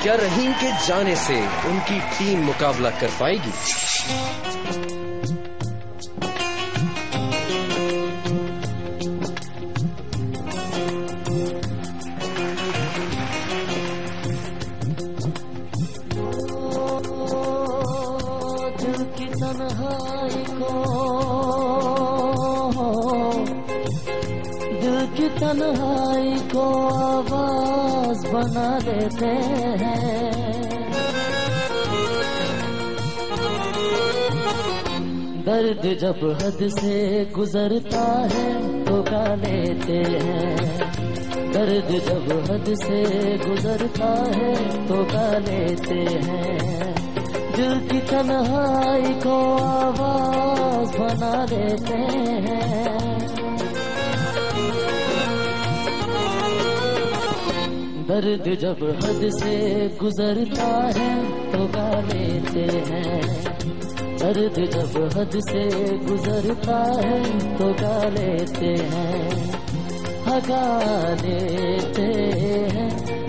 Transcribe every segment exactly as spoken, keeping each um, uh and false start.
क्या रहीम के जाने से उनकी टीम मुकाबला कर पाएगी? दिल की तन्हाई को दिल की तन्हाई को आवाज बना देते हैं। दर्द जब हद से गुजरता है तो गा लेते हैं। दर्द जब हद से गुजरता है तो गा लेते हैं। दिल की तन्हाई को आवाज बना देते हैं। दर्द जब हद से गुजरता है तो गा लेते हैं। दर्द जब हद से गुजरता है तो गा लेते हैं। हगा लेते हैं,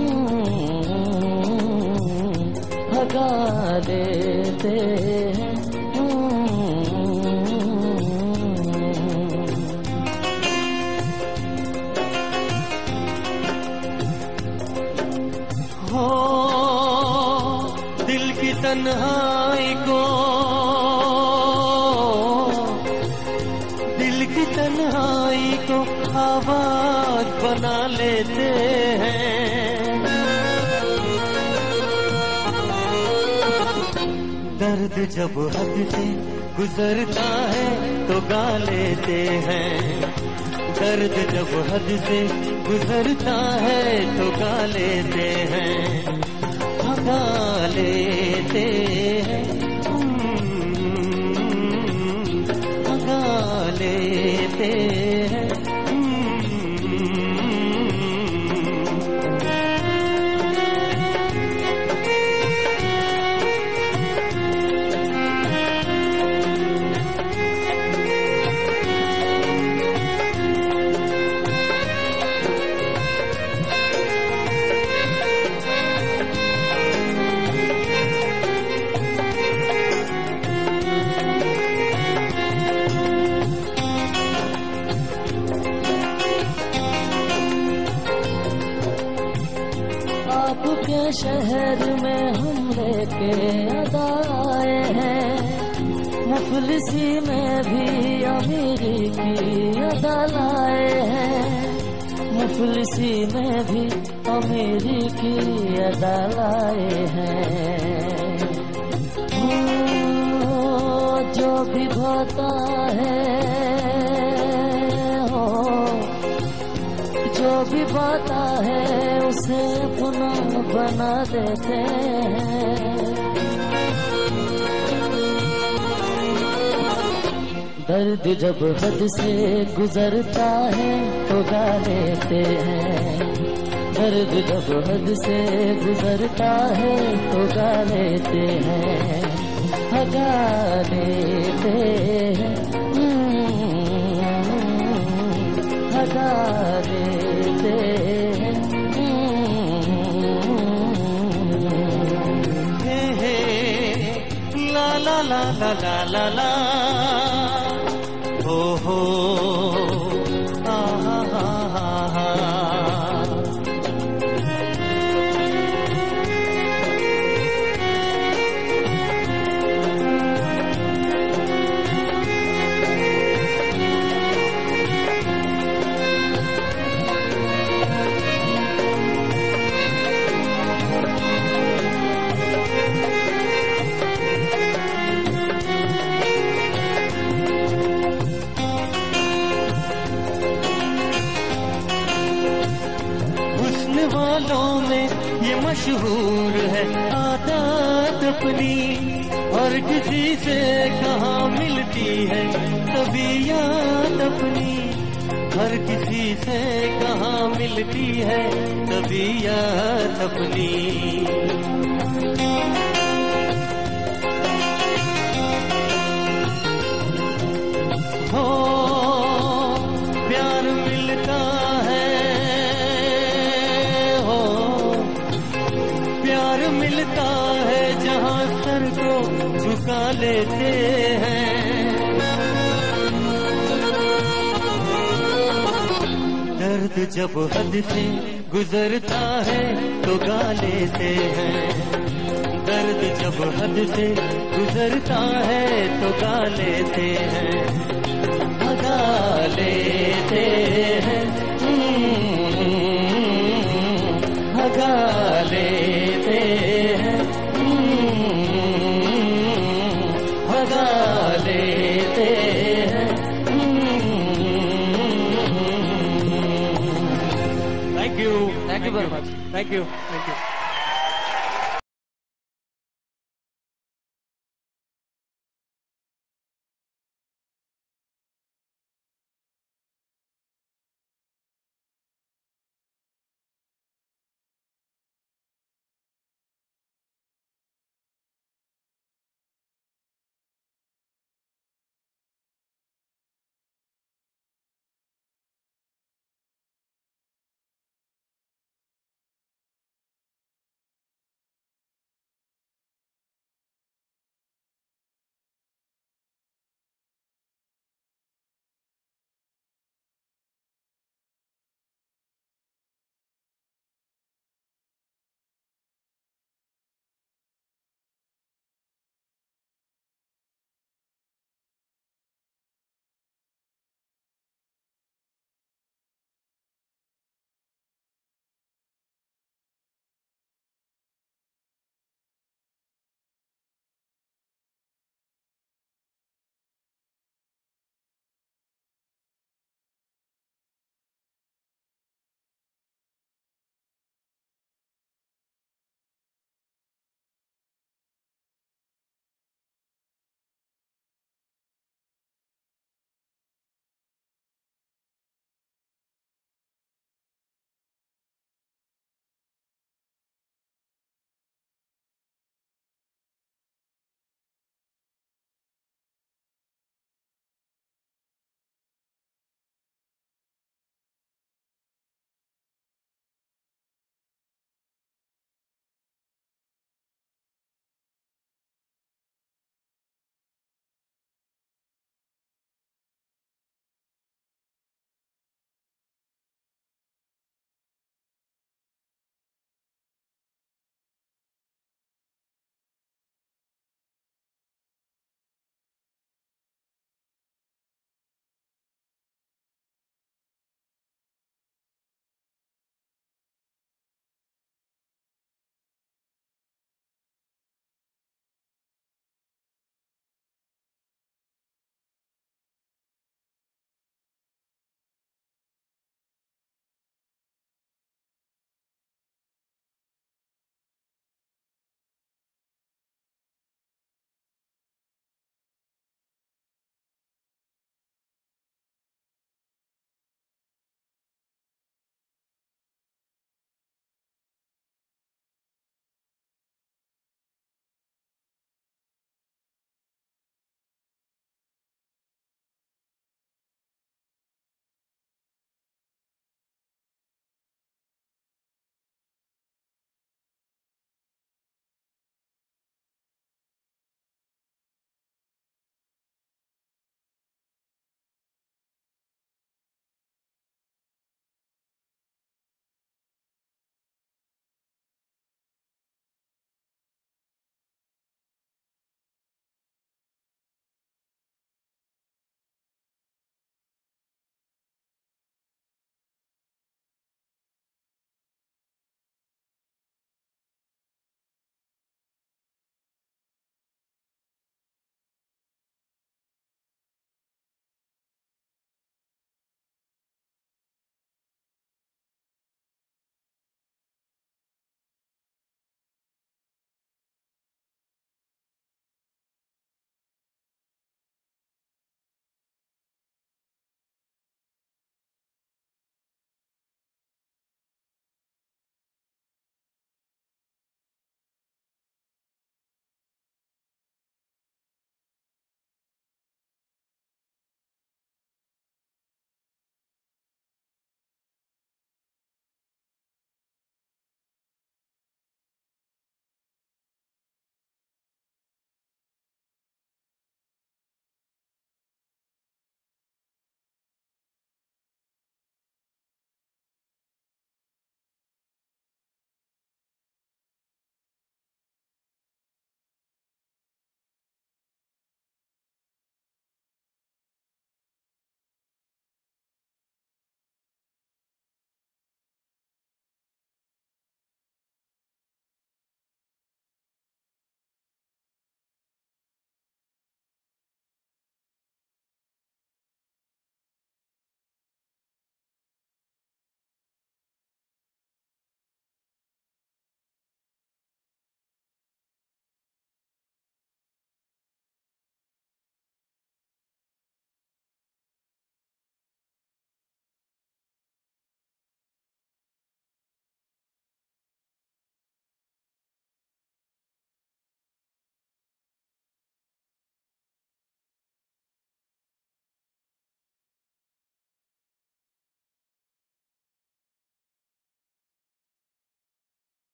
हगा लेते हैं। हो दिल की तन्हाई को दिल की तन्हाई को आवाज बना लेते हैं। दर्द जब हद से गुजरता है तो गा लेते हैं। दर्द जब हद से गुजरता है तो गा लेते हैं। गा लेते हैं, गा लेते हैं। आपके शहर में हम लेके अदाए हैं। मुफलिसी में भी अमीरी की अदा लाए हैं। मुफलिसी में भी अमीरी की अदा लाए हैं। जो भी भाता है हो जो भी बाता है उसे अपना बना देते हैं। दर्द जब हद से गुजरता है तो गा लेते हैं। दर्द जब हद से गुजरता है तो गा लेते हैं। गा लेते हैं, गा लेते हैं। हे हे ला ला ला ला ला ला ला हो हो आ हा हा हा हा। वालों में ये मशहूर है आदत अपनी। और किसी से कहाँ मिलती है तबीयत अपनी। हर किसी से कहाँ मिलती है तबीयत अपनी। हो प्यार मिलता है, हो प्यार मिलता है जहाँ सर को झुका लेते हैं। दर्द जब हद से गुजरता है तो गा लेते हैं। दर्द जब हद से गुजरता है तो गा लेते हैं, भगा लेते हैं, भगा लेते हैं, भगा लेते हैं। Thank you, thank you very much, thank you, thank you.